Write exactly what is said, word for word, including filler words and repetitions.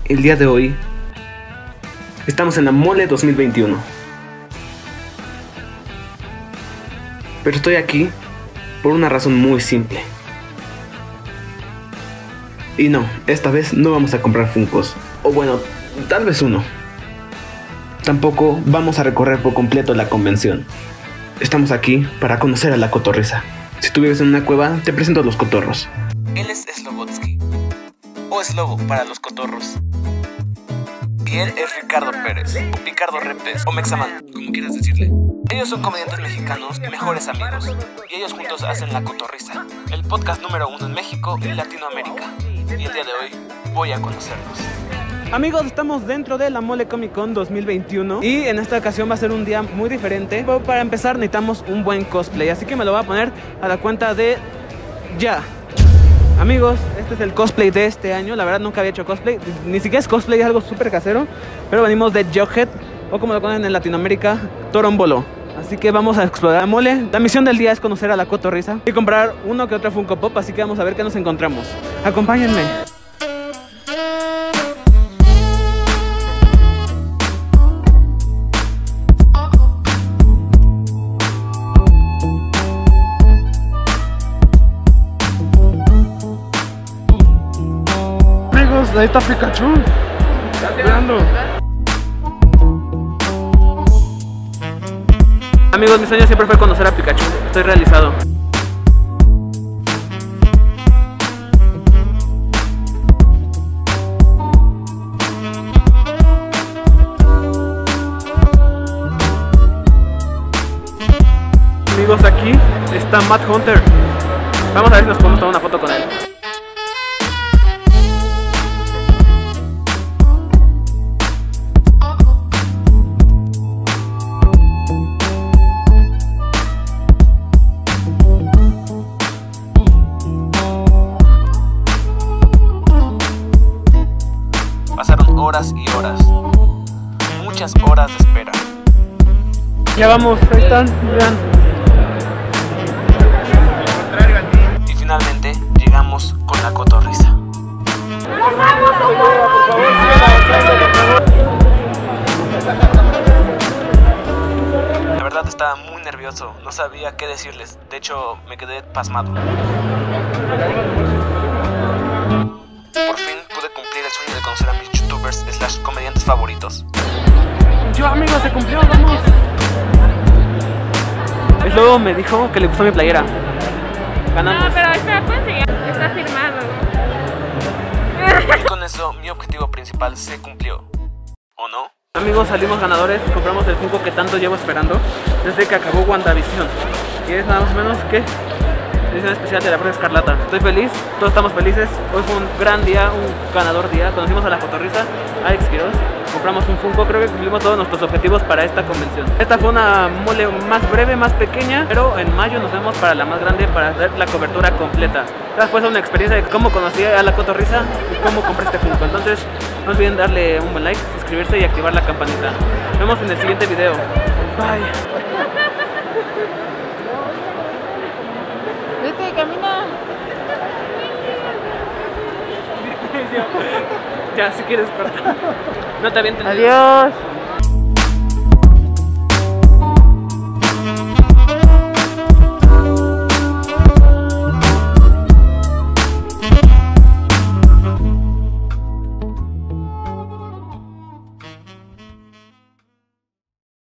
El día de hoy estamos en la Mole dos mil veintiuno. Pero estoy aquí por una razón muy simple. Y no, esta vez no vamos a comprar Funkos. O bueno, tal vez uno. Tampoco vamos a recorrer por completo la convención. Estamos aquí para conocer a la cotorriza. Si tú vives en una cueva, te presento a los cotorros. Él es Slobotsky, o Slobo para los cotorros. Y él es Ricardo Pérez, o Ricardo Repes, o Mexaman, como quieras decirle. Ellos son comediantes mexicanos y mejores amigos, y ellos juntos hacen La Cotorriza, el podcast número uno en México y Latinoamérica. Y el día de hoy voy a conocerlos. Amigos, estamos dentro de la Mole Comic Con dos mil veintiuno y en esta ocasión va a ser un día muy diferente. Pero para empezar necesitamos un buen cosplay, así que me lo voy a poner a la cuenta de ya. Amigos, este es el cosplay de este año. La verdad nunca había hecho cosplay, ni siquiera es cosplay, es algo súper casero. Pero venimos de Jughead, o como lo conocen en Latinoamérica, Torombolo. Así que vamos a explorar la mole. La misión del día es conocer a la cotorriza y comprar uno que otro Funko Pop, así que vamos a ver qué nos encontramos. Acompáñenme. Ahí está Pikachu. Esperando. Amigos, mi sueño siempre fue conocer a Pikachu. Estoy realizado. Amigos, aquí está Matt Hunter. Vamos a ver si nos podemos tomar una foto con él. Pasaron horas y horas, muchas horas de espera. Ya vamos, ahí están, vean. Y finalmente llegamos con la cotorriza. La verdad estaba muy nervioso, no sabía qué decirles, de hecho me quedé pasmado. Por fin pude cumplir el sueño de conocer a mis youtubers slash comediantes favoritos. Yo, amigo, se cumplió, vamos. Luego me dijo que le gustó mi playera. Ganamos. No, pero espera, puedo enseñar. Está firmado. Y con eso mi objetivo principal se cumplió. ¿O no? Amigos, salimos ganadores, compramos el Funko que tanto llevo esperando desde que acabó WandaVision. Y es nada más o menos que edición especial de la Bruja Escarlata. Estoy feliz, todos estamos felices. Hoy fue un gran día, un ganador día. Conocimos a la cotorriza, Alex Quiroz. Compramos un Funko, creo que cumplimos todos nuestros objetivos para esta convención. Esta fue una mole más breve, más pequeña, pero en mayo nos vemos para la más grande para hacer la cobertura completa. Esta fue una experiencia de cómo conocí a la cotorriza y cómo compré este Funko. Entonces no olviden darle un buen like, suscribirse y activar la campanita. Nos vemos en el siguiente video. Bye. Vete, camina. Ya, si quieres cortar. No te avienten. Adiós.